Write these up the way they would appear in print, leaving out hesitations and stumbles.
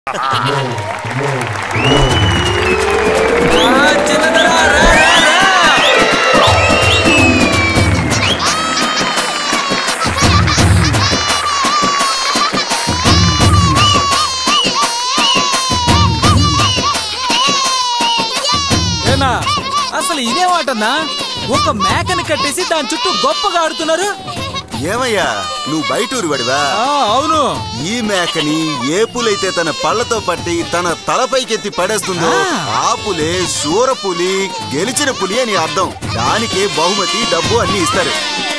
అసలు ఇదేమాటన్నా, ఒక మేకని కట్టేసి దాని చుట్టూ గొప్పగా ఆడుతున్నారు. ఏమయ్యా నువ్వు బయటూరు వాడివా? అవును. ఈ మేకని ఏ పులైతే తన పళ్ళతో పట్టి తన తలపైకెత్తి పడేస్తుందో ఆ పులే శూరపులి, గెలిచిన పులి అని అర్థం. దానికి బహుమతి, డబ్బు అన్ని ఇస్తారు.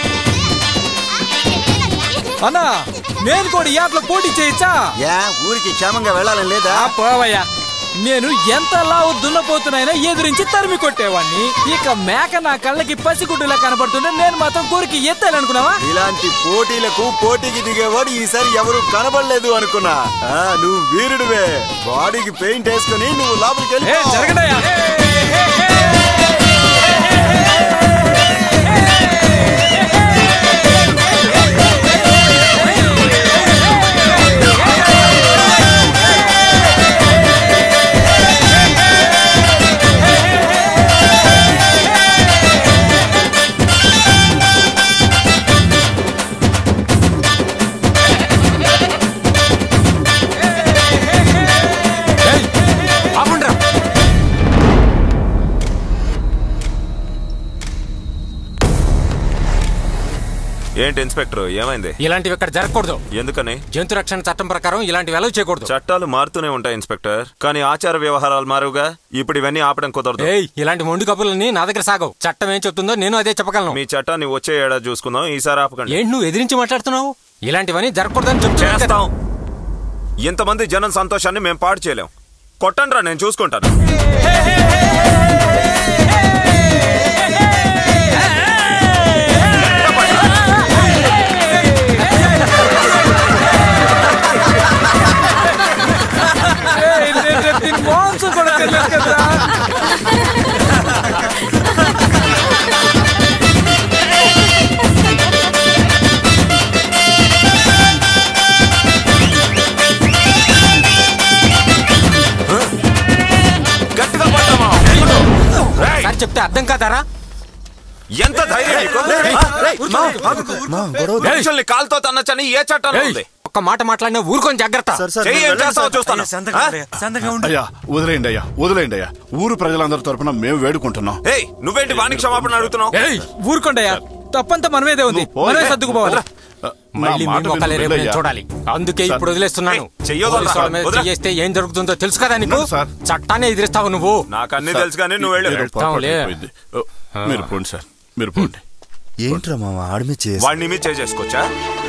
అన్నా నేను కూడా ఈ ఆటలో పోటీ చేయొచ్చా? ఊరికి క్షేమంగా వెళ్ళాలని లేదా? పోవయ్యా, నేను ఎంత లావు దున్నపోతున్నాయినా ఎదురించి తరిమి కొట్టేవాడిని. ఇక మేక నా కళ్ళకి పసిగుడ్డులా కనబడుతుంటే నేను మాత్రం కోరికి ఎత్తాలనుకున్నావా? ఇలాంటి పోటీకి దిగేవాడు ఈసారి ఎవరు కనబడలేదు అనుకున్నా. నువ్వు వీరుడివే. బాడీకి పెయింట్ వేసుకుని నువ్వు లోపలికి వెళ్ళి జరగడయ్యా. ఏంటి ఇన్స్పెక్టర్, ఏమైంది? ఇలాంటివి ఇక్కడ జరగకూడదు. ఎందుకని? జంతు రక్షణ చట్టం ప్రకారం ఇలాంటివి అలౌ చేయకూడదు. చట్టాలు మారుతూనే ఉంటాయి ఇన్స్పెక్టర్, కానీ ఆచార వ్యవహారాలు మారుగా. ఇప్పుడు ఇవన్నీ ఆపడం కుదరదు. ఇలాంటి మొండి కబుర్లని నా దగ్గర సాగవు. చట్టం ఏం చెప్తుందో నేను అదే చెప్పగలను. మీ చట్టాన్ని వచ్చే ఏడాది చూసుకుందాం, ఈసారి ఆపకండి. ఏంటి నువ్వు ఎదిరించి మాట్లాడుతున్నావు? ఇలాంటివన్నీ జరగకూడదని చేస్తాం. ఇంతమంది జనం సంతోషాన్ని మేము పాడు చేయలేం. కొట్టండ్రా, నేను చూసుకుంటాను. చెప్తే అర్థం కాదారా? ఎంత ధైర్యం! కాలుతో తన్నచ్చని ఏ చట్టం ఉంది? ఒక్క మాట మాట్లాడినా ఊరుకొని జాగ్రత్త. వదిలేయండి అయ్యా, వదిలేయండి అయ్యా. ఊరు ప్రజలందరి తరపున మేము వేడుకుంటున్నాం. నువ్వేంటి వాణి క్షమాపణ అడుగుతున్నావు? ఊరుకోండి అయ్యా, తప్పంతా మనమేదే ఉంది. మనమే సర్దుకుపోవాలి. చూడాలి. అందుకే ఇప్పుడు వదిలేస్తున్నాను. చేస్తే ఏం జరుగుతుందో తెలుసు కదా నీకు. చట్టాన్ని ఎదిరిస్తావు నువ్వు. నాకు అన్ని తెలుసు కానీ నువ్వు మీరు పోండి సార్, మీరు పోండి. ఏంట్రా మామ ఆడమే వాడిని మీ చేసుకోవచ్చా?